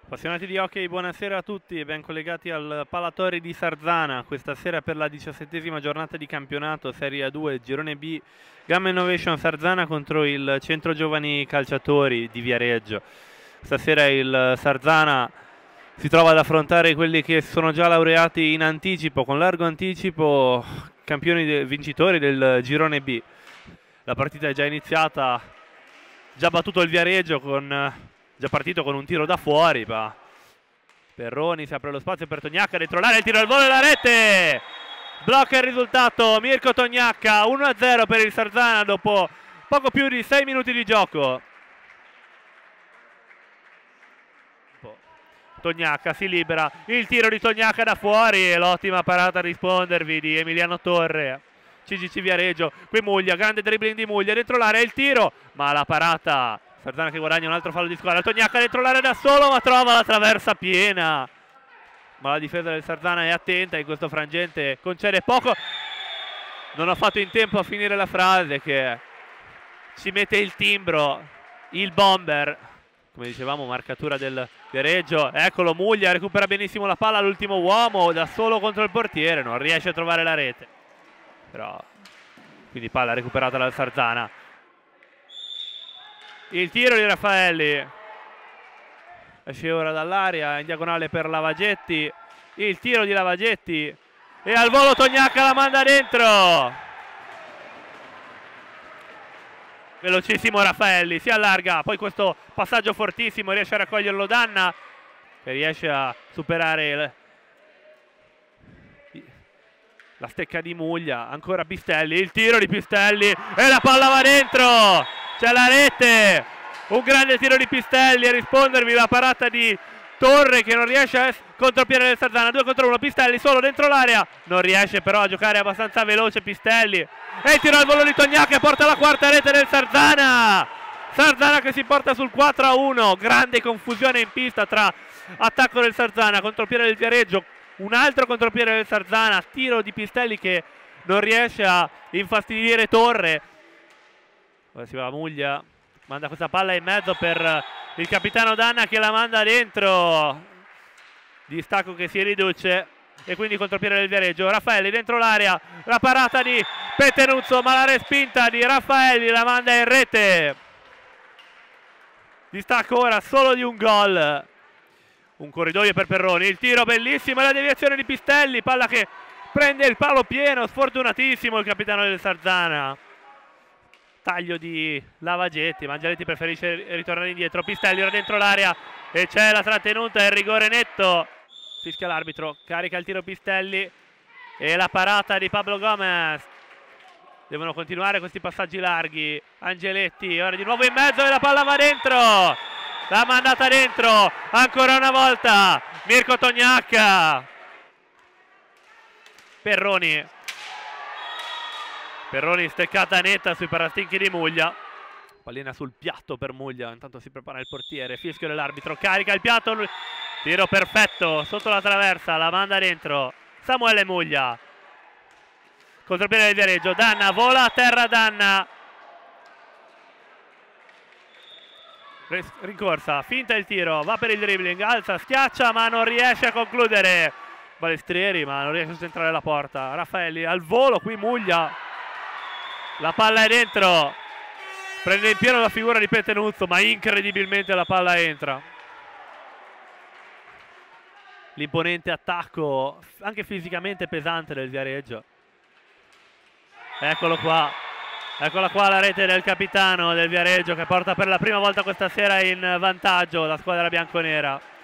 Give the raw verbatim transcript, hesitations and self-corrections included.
Appassionati di hockey, buonasera a tutti e ben collegati al Palatori di Sarzana. Questa sera per la diciassettesima giornata di campionato Serie A due, Girone B, Gamma Innovation Sarzana contro il Centro Giovani Calciatori di Viareggio. Stasera il Sarzana si trova ad affrontare quelli che sono già laureati in anticipo, con largo anticipo, campioni de- vincitori del Girone B. La partita è già iniziata, già battuto il Viareggio con... già partito con un tiro da fuori, ma Perroni si apre lo spazio per Tognacca, dentro l'area, il tiro al volo e la rete! Blocca il risultato Mirko Tognacca, uno a zero per il Sarzana dopo poco più di sei minuti di gioco. Tognacca si libera, il tiro di Tognacca da fuori e l'ottima parata a rispondervi di Emiliano Torre. C G C Viareggio, qui Muglia, grande dribbling di Muglia, dentro l'area, il tiro, ma la parata... Sarzana che guadagna un altro fallo di squadra. Tognacca dentro l'area da solo, ma trova la traversa piena. Ma la difesa del Sarzana è attenta, in questo frangente concede poco. Non ho fatto in tempo a finire la frase che si mette il timbro, il bomber. Come dicevamo, marcatura del Viareggio. Eccolo Muglia, recupera benissimo la palla, l'ultimo uomo da solo contro il portiere, non riesce a trovare la rete. Però, quindi palla recuperata dal Sarzana. Il tiro di Raffaelli esce ora dall'aria in diagonale per Lavagetti, il tiro di Lavagetti e al volo Tognacca la manda dentro. Velocissimo Raffaelli, si allarga, poi questo passaggio fortissimo, riesce a raccoglierlo Danna che riesce a superare la stecca di Muglia. Ancora Pistelli, il tiro di Pistelli e la palla va dentro. C'è la rete, un grande tiro di Pistelli a rispondervi la parata di Torre che non riesce a contropiede del Sarzana, due contro uno, Pistelli solo dentro l'area, non riesce però a giocare abbastanza veloce Pistelli e il tiro al volo di Tognacca che porta la quarta rete del Sarzana. Sarzana che si porta sul quattro a uno, grande confusione in pista tra attacco del Sarzana, contropiede del Viareggio, un altro contropiede del Sarzana, tiro di Pistelli che non riesce a infastidire Torre. Ora si va a Muglia, manda questa palla in mezzo per il capitano Danna che la manda dentro. Distacco che si riduce e quindi contropiede del Viareggio. Raffaelli dentro l'area, la parata di Pettenuzzo ma la respinta di Raffaelli la manda in rete. Distacco ora solo di un gol. Un corridoio per Perroni, il tiro bellissimo e la deviazione di Pistelli, palla che prende il palo pieno, sfortunatissimo il capitano del Sarzana. Taglio di Lavagetti, Mangialetti preferisce ritornare indietro, Pistelli ora dentro l'area e c'è la trattenuta e il rigore netto. Fischia l'arbitro, carica il tiro Pistelli e la parata di Pablo Gomez. Devono continuare questi passaggi larghi. Angeletti ora di nuovo in mezzo e la palla va dentro. L'ha mandata dentro ancora una volta Mirko Tognacca. Perroni Perroni steccata netta sui parastinchi di Muglia, pallina sul piatto per Muglia, intanto si prepara il portiere, fischio dell'arbitro, carica il piatto, tiro perfetto sotto la traversa, la manda dentro Samuele Muglia, contropiede del Viareggio, Danna vola a terra, Danna rincorsa, finta il tiro, va per il dribbling, alza, schiaccia ma non riesce a concludere Balestrieri, ma non riesce a centrare la porta. Raffaelli al volo, qui Muglia, la palla è dentro, prende in pieno la figura di Pettenuzzo ma incredibilmente la palla entra. L'imponente attacco anche fisicamente pesante del Viareggio. Eccolo qua, eccola qua la rete del capitano del Viareggio che porta per la prima volta questa sera in vantaggio la squadra bianconera.